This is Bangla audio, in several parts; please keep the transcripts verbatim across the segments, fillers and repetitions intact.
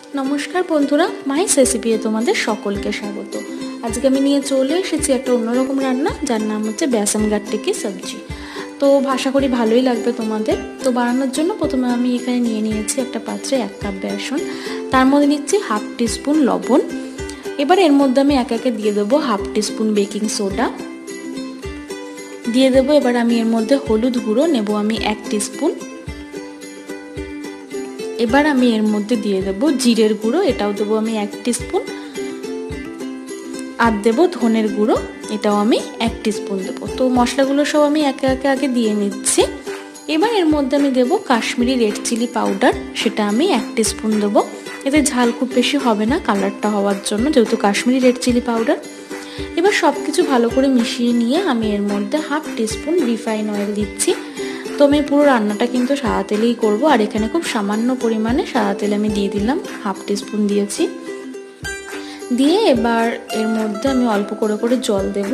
नमस्कार बंधुरा माहिस रेसिपि तुम्हारे सकलके स्वागत। आज के आमी निये चले एसेछि एकटा अन्यरकम रान्ना जार नाम होच्छे बेसन गाट्टे की सब्जी। तो आशा करी भालोई लागबे तुम्हादेर। तो बानानोर जोन्नो प्रथमे आमी एखाने निये नियेछि एकटा पात्रे एक काप बेसन, तार मध्ये निচ্ছি हाफ टीस्पुन लवण। एबार एर मध्ये आमी एके एके दिये देब हाफ टीस्पुन बेकिंग सोडा दिये देब। एबार आमी एर मध्ये हलुद गुঁড়ো नेब आमी एक टीस्पुन। एबार आमी एर मध्य दिए देव जिरेर गुঁড়ো, एटाও देव आमी एक टीस्पुन। আর देव धनेर गुঁড়ো, एटाও आमी एक टीस्पुन देव। तो मशलागुलो सब आमी एके एके आगे दिए निচ্ছি। एबार एर मध्य आमी देव काश्मीरी रेड चिली पाउडार, सेटा आमी एक टीस्पुन देव। एते झाल खूब बेशी होबे ना कालारटा हওয়ার জন্য, যেহেতু काश्मीरी रेड चिली पाउडार। एबार सबकिছু ভালো করে মিশিয়ে নিয়ে আমি এর মধ্যে हाफ टीस्पुन रिफाइन অয়েল দিচ্ছি। तो मैं पुरो रान्नाटा किन्तु सादा तेलेई करब। और एखाने खूब सामान्य परिमाणे सादा तेल आमी दिए दिलाम, हाफ टीस्पुन दिएछि। दिए एबार एर मध्य आमी अल्प करे करे जल देब।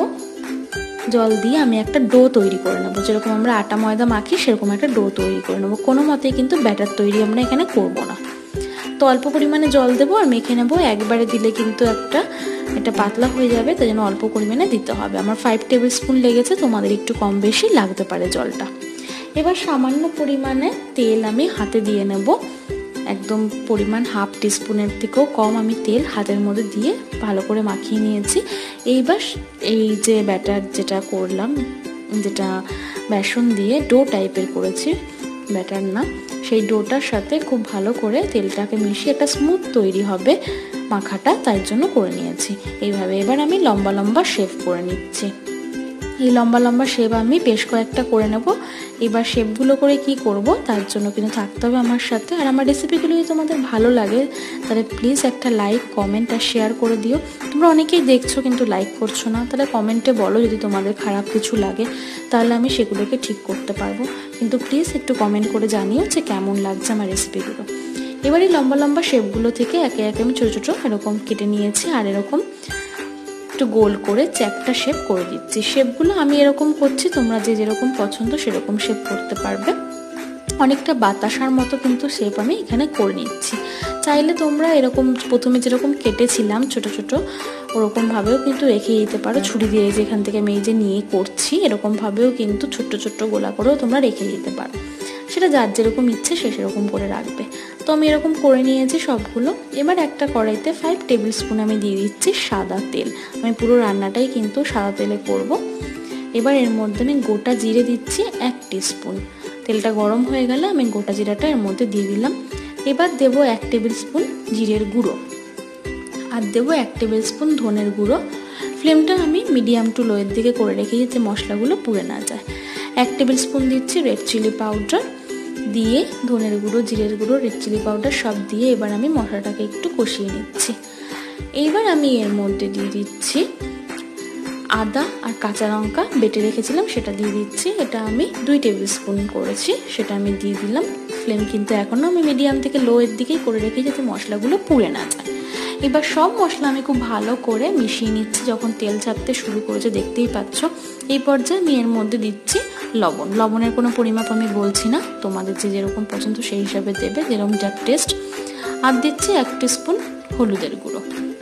जल दिए आमी एकटा डो तैरी करे नेब, जेरकम आमरा आटा मयदा माखी सेरकम एकटा डो तैरी करे नेब। कोनो मतेई किन्तु बैटार तैरी आमरा एखाने करब ना। तो अल्प परिमाणे जल देब और मेखे नेब। एकबारे दिले किन्तु एकटा এটা পাতলা হয়ে যাবে, তাই জন্য অল্প পরিমাণে দিতে হবে। আমার পাঁচ টেবিল স্পুন লেগেছে, তোমাদের একটু কম বেশি লাগতে পারে জলটা। এবার সামান্য পরিমাণে তেল আমি হাতে দিয়ে নেব। একদম পরিমাণ হাফ টিস্পুনের থেকেও কম আমি তেল হাতের মধ্যে দিয়ে ভালো করে মাখিয়ে নিয়েছি। এইবার এই যে ব্যাটার যেটা করলাম, যেটা বেসন দিয়ে ডো টাইপের করেছি, ব্যাটার না, সেই ডোটার সাথে খুব ভালো করে তেলটাকে মিশিয়ে একটা স্মুথ তৈরি হবে মাখাটা, তাই জন্য করে নিয়েছি এইভাবে। এবার আমি লম্বা লম্বা শেপ করে নিচ্ছি। এই লম্বা লম্বা শেপ আমি বেশ কয়েকটা করে নেব। এবার শেপগুলো করে কি করব তার জন্য কিন্তু থাকতে হবে আমার সাথে। আর আমার রেসিপিগুলো যদি তোমাদের ভালো লাগে তাহলে প্লিজ একটা লাইক, কমেন্ট আর শেয়ার করে দিও। তোমরা অনেকেই দেখছো কিন্তু লাইক করছো না, তাহলে কমেন্টে বলো যদি তোমাদের খারাপ কিছু লাগে, তাহলে আমি সেগুলোকে ঠিক করতে পারবো। কিন্তু প্লিজ একটু কমেন্ট করে জানিও যে কেমন লাগছে আমার রেসিপিগুলো। এবার এই লম্বা লম্বা শেপগুলো থেকে একে একে আমি ছোটো ছোটো এরকম কেটে নিয়েছি আর এরকম একটু গোল করে চ্যাপটা শেপ করে দিচ্ছি। শেপগুলো আমি এরকম করছি, তোমরা যে যেরকম পছন্দ সেরকম শেপ করতে পারবে। অনেকটা বাতাসার মতো কিন্তু শেপ আমি এখানে করে নিচ্ছি। চাইলে তোমরা এরকম প্রথমে যেরকম কেটেছিলাম ছোট ছোট ওরকমভাবেও কিন্তু রেখে দিতে পারো। ছুরি দিয়ে যেখান থেকে আমি এই যে নিয়ে করছি এরকমভাবেও কিন্তু ছোট্ট ছোট্ট গোলা করেও তোমরা রেখে দিতে পারো। সেটা যার যেরকম ইচ্ছে সে সেরকম করে রাখবে। তো আমি এরকম করে নিয়েছি সবগুলো। এবার একটা কড়াইতে ফাইভ টেবিল স্পুন আমি দিয়ে দিচ্ছি সাদা তেল। আমি পুরো রান্নাটাই কিন্তু সাদা তেলে করব। এবার এর মধ্যে আমি গোটা জিরে দিচ্ছি এক টিস্পুন। তেলটা গরম হয়ে গেলে আমি গোটা জিরাটা এর মধ্যে দিয়ে দিলাম। এবার দেবো এক টেবিল স্পুন জিরের গুঁড়ো আর দেবো এক টেবিল স্পুন ধনের গুঁড়ো। ফ্লেমটা আমি মিডিয়াম টু লোয়ের দিকে করে রেখে যাতে মশলাগুলো পুড়ে না যায়। এক টেবিল স্পুন দিচ্ছি রেড চিলি পাউডার, দিয়ে ধনের গুঁড়ো, জিরের গুঁড়ো, রেড চিলি পাউডার সব দিয়ে এবার আমি মশলাটাকে একটু কষিয়ে নিচ্ছি। এইবার আমি এর মধ্যে দিয়ে দিচ্ছি আদা আর কাঁচা লঙ্কা বেটে রেখেছিলাম, সেটা দিয়ে দিচ্ছি। এটা আমি দুই টেবিল স্পুন করেছি, সেটা আমি দিয়ে দিলাম। ফ্লেম কিন্তু এখনও আমি মিডিয়াম থেকে লোয়ের দিকেই করে রেখে যাতে মশলাগুলো পুড়ে না যায়। এবার সব মশলা আমি খুব ভালো করে মিশিয়ে নিচ্ছি। যখন তেল ছাড়তে শুরু করেছে দেখতেই পাচ্ছ, এই পর্যায়ে আমি এর মধ্যে দিচ্ছি লবণ। লবণের কোনো পরিমাপ আমি বলছি না, তোমাদের যে যেরকম পছন্দ সেই হিসাবে দেবে, যেরকম যার টেস্ট। আর দিচ্ছি এক টিস্পুন হলুদের গুঁড়ো।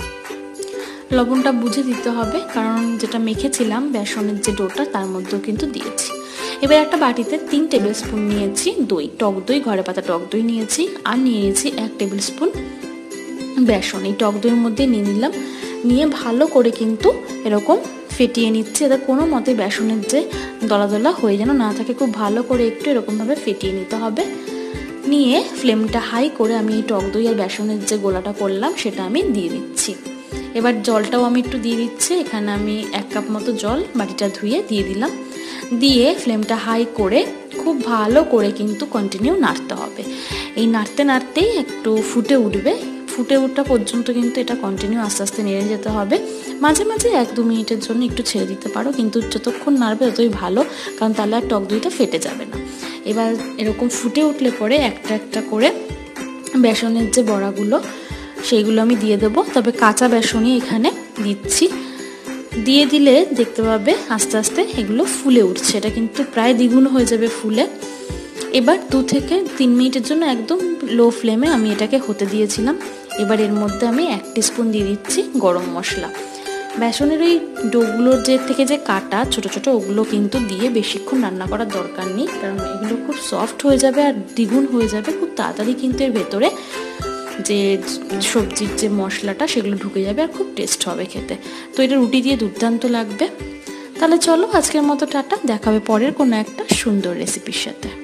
লবণটা বুঝে দিতে হবে, কারণ যেটা মেখেছিলাম বেসনের যে ডোটা তার মধ্যেও কিন্তু দিয়েছি। এবার একটা বাটিতে তিন টেবিল স্পুন নিয়েছি দই, টক দই, ঘরে পাতা টক দই নিয়েছি। আর নিয়েছি এক টেবিল স্পুন বেসন। এই টক দইয়ের মধ্যে নিয়ে নিলাম। নিয়ে ভালো করে কিন্তু এরকম ফেটিয়ে নিচ্ছে, যাতে কোনো মতে বেসনের যে দলা দলা হয়ে যেন না থাকে। খুব ভালো করে একটু এরকমভাবে ফেটিয়ে নিতে হবে। নিয়ে ফ্লেমটা হাই করে আমি এই টক দই আর বেসনের যে গোলাটা করলাম সেটা আমি দিয়ে দিচ্ছি। এবার জলটাও আমি একটু দিয়ে দিচ্ছি। এখানে আমি এক কাপ মতো জল বাটিটা ধুয়ে দিয়ে দিলাম। দিয়ে ফ্লেমটা হাই করে খুব ভালো করে কিন্তু কন্টিনিউ নাড়তে হবে। এই নাড়তে নাড়তেই একটু ফুটে উঠবে। ফুটে ওঠা পর্যন্ত কিন্তু এটা কন্টিনিউ আস্তে আস্তে নেড়ে যেতে হবে। মাঝে মাঝে এক দু মিনিটের জন্য একটু ছেড়ে দিতে পারো, কিন্তু যতক্ষণ নাড়বে ততই ভালো, কারণ তাহলে আর টক দইটা ফেটে যাবে না। এবার এরকম ফুটে উঠলে পরে একটা একটা করে বেসনের যে বড়াগুলো সেইগুলো আমি দিয়ে দেবো। তবে কাঁচা বেসনই এখানে দিচ্ছি। দিয়ে দিলে দেখতে পাবে আস্তে আস্তে এগুলো ফুলে উঠছে, এটা কিন্তু প্রায় দ্বিগুণ হয়ে যাবে ফুলে। এবার দু থেকে তিন মিনিটের জন্য একদম লো ফ্লেমে আমি এটাকে হতে দিয়েছিলাম। এবার এর মধ্যে আমি এক টিস্পুন দিয়ে দিচ্ছি গরম মশলা। বেসনের ওই ডোগুলোর যে থেকে যে কাটা ছোট ছোট ওগুলো কিন্তু দিয়ে বেশিক্ষণ রান্না করার দরকার নেই, কারণ এগুলো খুব সফট হয়ে যাবে আর দ্বিগুণ হয়ে যাবে খুব তাড়াতাড়ি, কিন্তু এর ভেতরে যে সবজির যে মশলাটা সেগুলো ঢুকে যাবে আর খুব টেস্ট হবে খেতে। তো এটা রুটি দিয়ে দুর্দান্ত লাগবে। তাহলে চলো আজকের মতো টাটা, দেখাবে পরের কোনো একটা সুন্দর রেসিপির সাথে।